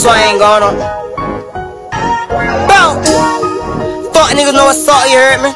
swing on them. Bro, fuck niggas know what's up, you heard me?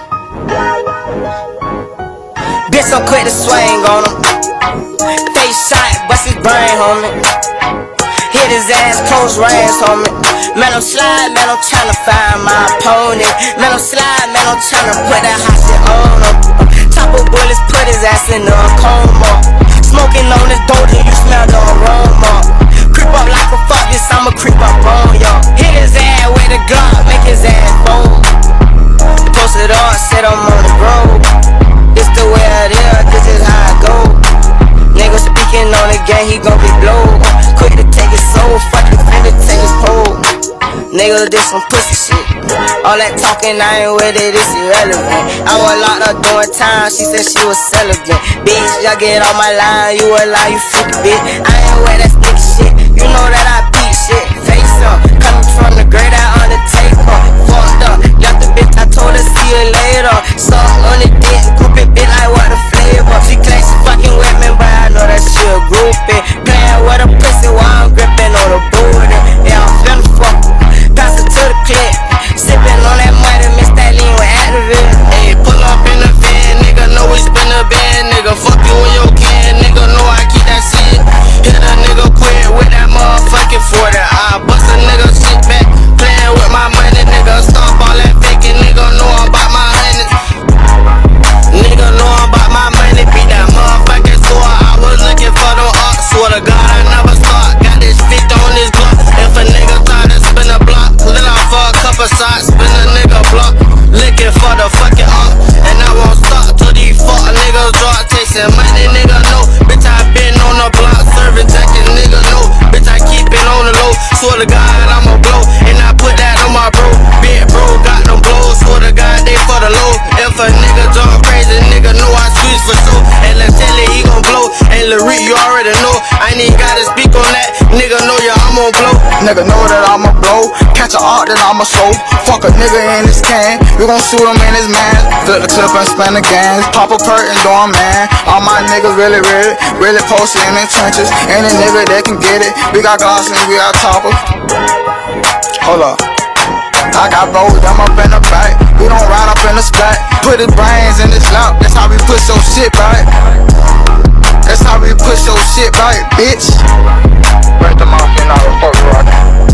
Bitch, I'm quick to swing on him. Face shot, bust his brain, homie. Hit his ass, close range, homie. Man, I'm slide, man, I'm tryna find my opponent. Man, I'm slide, man, I'm tryna put that hot shit on him. Top of bullets, put his ass in the coma. Smoking on his doja, you smell the aroma. Creep up like a fuck, this I'ma creep up on y'all. Hit his ass with a Glock, make his ass fold. Post it up, said I'm on the road. This the way it is, this is how I go. Nigga speaking on the game, he gon' be blowed. Quick to take his soul, fuck the finna take his pole. Nigga, this some pussy shit. All that talking, I ain't with it, it's irrelevant. I was locked up doing time, she said she was celibate. Bitch, y'all get on my line, you a lie, you freaky bitch. I ain't with that sticky shit, you know that I beat shit. Face up, coming from the great out undertaker. Fucked up, left the bitch, I told her see you later. Suck on the dick, group it, bitch, like what the flavor. She claims she fucking with me, but I know that she a groupie. Playing with a pussy while I'm gripping on the booty. Yeah, I'm finna fuck, pass it to the clip. Sipping on that money, mix that lean with Activist. Hey, pull up in the van, nigga, know we spin the band. Nigga, fuck you in your can, nigga, know I keep that shit. Hit a nigga quick with that motherfucking 40. I bust a nigga shit back, playing with my money, nigga. Stomp all that faking, nigga, know I'm about my hundreds. Nigga, know I'm about my money, beat that motherfucking score. I was looking for them ups, swear to God I never start. Got this 50 on this block, if a nigga try to spin a block, let off for a couple shots, spin a nigga block. Looking for the fucking up, and I won't stop till these fuck niggas drop. Chasing money, nigga, no. Bitch, I been on the block, serving jacket, nigga, no. Bitch, I keep it on the low, swear to God I'ma blow, and I put that on my bro. Big bro got them blows, swear to God they for the low. If a nigga jump crazy, nigga know I squeeze for sure. And let's tell it he gon' blow, and Larry you already know. I ain't even gotta speak on that, nigga know ya I'm gon' blow. Nigga know that I'ma blow, catch a art then I'ma show. Fuck a nigga in his can, we gon' shoot him in his man. Flip the clip and spin the games, pop a perk and do a man. All my niggas really posted in the trenches. Any nigga that can get it, we got Glocks and we got choppers. Hold up, I got bros, them up in the back. We don't ride up in the splat, put his brains in his lap. That's how we push your shit right. That's how we push your shit right, bitch. Break them off and all the fuck rockin'.